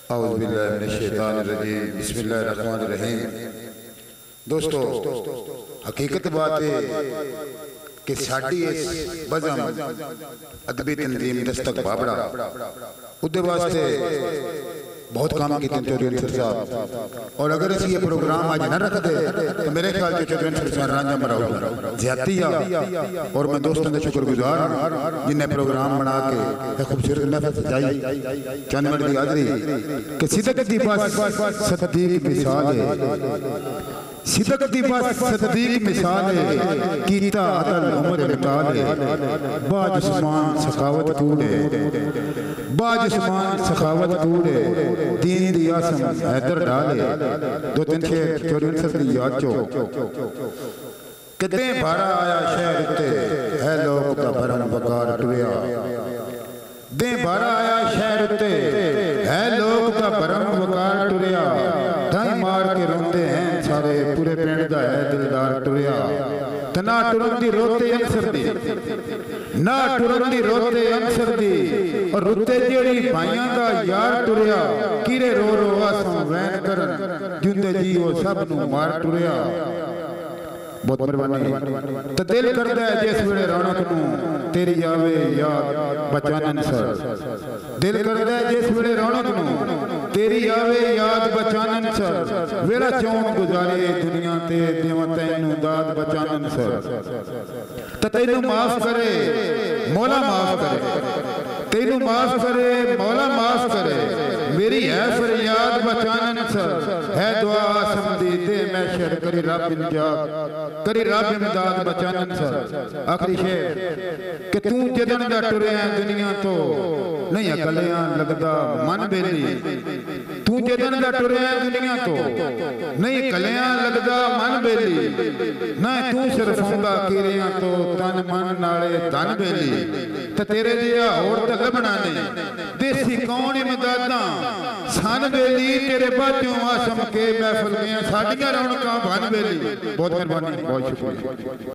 औज़ुबिल्लाहिमिनश्शैतानिर्रजीम बिस्मिल्लाहिर्रहमानिर्रहीम। दोस्तों, हकीकत बात है कि साड़ी इस बज़म अदबी तंजीम दस्तक बाबड़ा उदे वास्ते बहुत काम किए चौधरी अंसर साहब, और अगर असी ये प्रोग्राम आज न रखते तो मेरे ख्याल से चौधरी अंसर साहब रांझा मरा होगा ज्यादती आ। और मैं दोस्तों का शुक्रगुजार हूँ जिन्हें प्रोग्राम बना के खूबसूरत महफिल सजाई चंद मिनट की हाज़री कि सिदक दी बस सदीक मिसाल है, सिदक दी बस सदीक मिसाल है, कीता अदल उम्र निकाल है, बाजुस्मान सखावत कूड़े, बाजुस्मान सखावत कूड़े, दीन दी आसम हैदर डाले। दो तीन शेर चौधरी अंसर दी याद चो कितने भारा आया शहर उत्ते है लोग दा भरम वकार टुरिया, दे भारा आया शहर उत्ते है लोग दा भरम वकार टुरिया, ढाई मार के रोंदे हैं सारे पूरे पिंड दा है दिलदार टुरिया। तना टुरन दी रोते अंसर दी, ना टुरन दी रोते अंसर दी, और रुते जेड़ी भाइयां दा यार टुरिया, कीरे रो रो आसों वैन करन जिंदे जी वो सब नू मार टुरिया। बहुत मेहरबानी। तो दिल करता है जिस वेले रौनक नू तेरी आवे याद बचानन सर, दिल करता है जिस वेले रौनक नू तेरी आवे याद बचानन सर, वेला चौन गुजारे दुनिया ते देवा तैनू दाद बचानन सर। तो तैनू माफ करे मौला माफ करे, तैनू माफ करे मौला माफ करे, मेरी है फरियाद बचानन सर, है दुआ आसम दी दे महशर करी रब इंजाद करी रब इमदाद बचानन सर। आखिरी शेर कि तू जदन दा टुरिया दुनिया तो नहीं अकलियां लगदा मन बेली, तू जदन दा टुरिया दुनिया तो नहीं कलियां लगदा मन बेली, ना तू सिरफांदा कीरियां तो तन मन नाले धन बेली, ते तेरे जिहा होर ते लभना नहीं देसी कौन इमदादा सन बेली, तेरे बाजों आसम के महफिल गया साडियां रौनकां बन बेली। बहुत मेहरबानी, बहुत शुक्रिया।